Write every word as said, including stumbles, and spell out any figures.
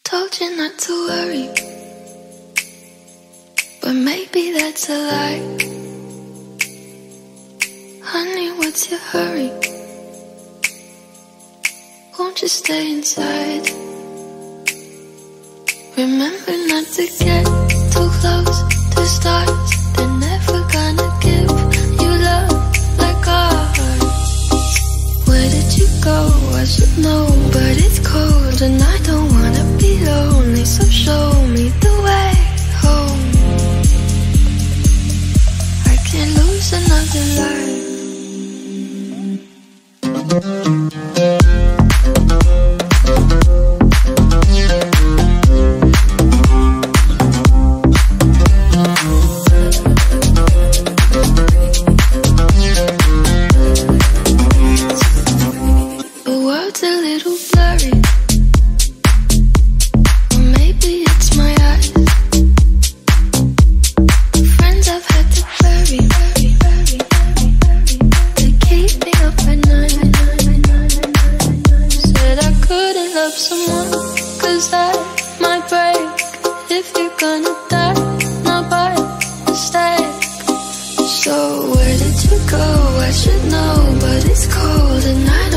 Told you not to worry, but maybe that's a lie. Honey, what's your hurry? Won't you stay inside? Remember not to get too close to stars. They're never gonna give you love like ours. Where did you go? I should know, but it's cold and I don't wanna be lonely. So show me the way home. I can't lose another life. So where did you go? I should know, but it's cold and I